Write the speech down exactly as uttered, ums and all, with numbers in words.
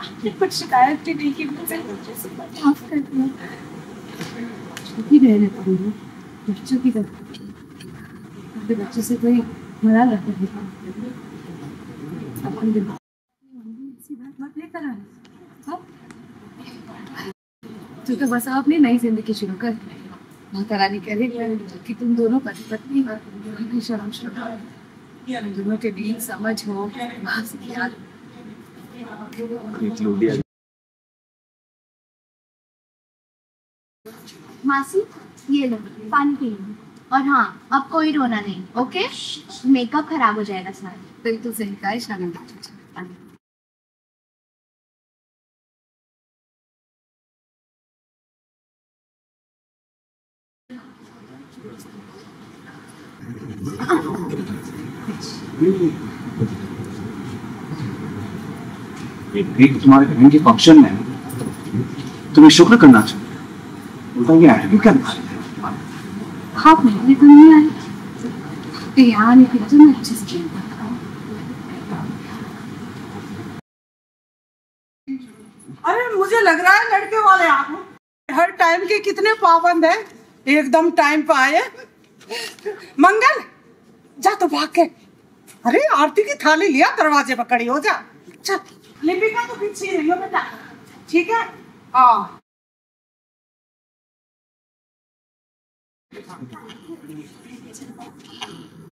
आपने कुछ शिकायत भी नहीं की मुझसे, माफ कर दिया। छोटी रहने पाऊंगी बच्चों की तरह, अपने बच्चों से कोई मना रखा है अपन दिन ऐसी बात मत लेकर आना। तू तो बस अपनी नई जिंदगी शुरू कर। माता रानी कह रही है कि तुम दोनों पति पत्नी हमेशा दोनों के बीच समझ हो, याद। मासी ये लो पानी पी लो। और हाँ अब कोई रोना नहीं, ओके? मेकअप खराब हो जाएगा सारा। तो तो सही कहा शानू। तुम्हारे बहन के फंक्शन में तुम्हें शुक्र करना चाहिए। उल्टा ये एटीट्यूड क्या दिखा रही है? हाँ मैंने तो नहीं आई तो यहाँ आने के तो मैं अच्छे से जानता। अरे मुझे लग रहा है लड़के वाले आप हर टाइम के कितने पाबंद है, एकदम टाइम पे आए। मंगल जा तो भाग के, अरे आरती की थाली लिया, दरवाजे पर खड़ी हो जा। चल लिपिका तो पीछे रही हो बेटा, ठीक है? हाँ